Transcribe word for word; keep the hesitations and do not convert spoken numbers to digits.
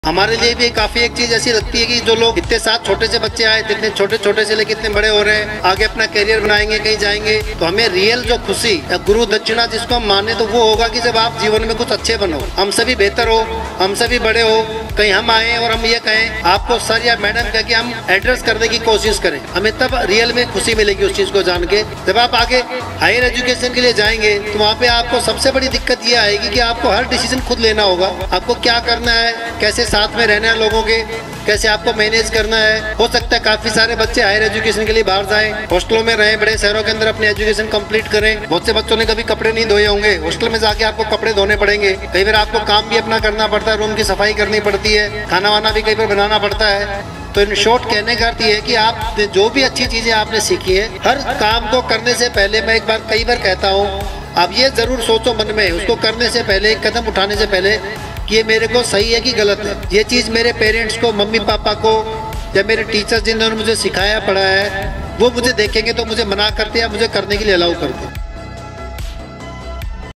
हमारे लिए भी काफी एक चीज ऐसी लगती है कि जो लोग इतने साथ छोटे से बच्चे आए, इतने छोटे छोटे से लेकर इतने बड़े हो रहे हैं, आगे अपना करियर बनाएंगे, कहीं जाएंगे, तो हमें रियल जो खुशी या गुरु दक्षिणा जिसको हम माने तो वो होगा कि जब आप जीवन में कुछ अच्छे बनो, हम सभी बेहतर हो, हम सभी बड़े हो, कहीं हम आए और हम ये कहें आपको सर या मैडम कह के हम एड्रेस करने की कोशिश करें, हमें तब रियल में खुशी मिलेगी उस चीज को जान के। जब आप आगे हायर एजुकेशन के लिए जाएंगे तो वहाँ पे आपको सबसे बड़ी दिक्कत ये आएगी कि आपको हर डिसीजन खुद लेना होगा, आपको क्या करना है, कैसे साथ में रहना है लोगों के, कैसे आपको मैनेज करना है। हो सकता है काफी सारे बच्चे हायर एजुकेशन के लिए बाहर जाएं, हॉस्टलों में रहें, बड़े शहरों के अंदर अपनी एजुकेशन कंप्लीट करें। बहुत से बच्चों ने कभी कपड़े नहीं धोए होंगे, हॉस्टल में जाके आपको कपड़े धोने पड़ेंगे, कई बार आपको काम भी अपना करना पड़ता है, रूम की सफाई करनी पड़ती है, खाना वाना भी कई बार बनाना पड़ता है। तो इन शॉर्ट कहने का अर्थ ये है कि आप जो भी अच्छी चीजें आपने सीखी है, हर काम को करने से पहले मैं एक बार कई बार कहता हूँ, आप ये जरूर सोचो मन में, उसको करने से पहले, कदम उठाने से पहले कि ये मेरे को सही है कि गलत है। ये चीज़ मेरे पेरेंट्स को, मम्मी पापा को या मेरे टीचर्स जिन्होंने मुझे सिखाया पढ़ाया है, वो मुझे देखेंगे तो मुझे मना करते या मुझे करने के लिए अलाउ करते।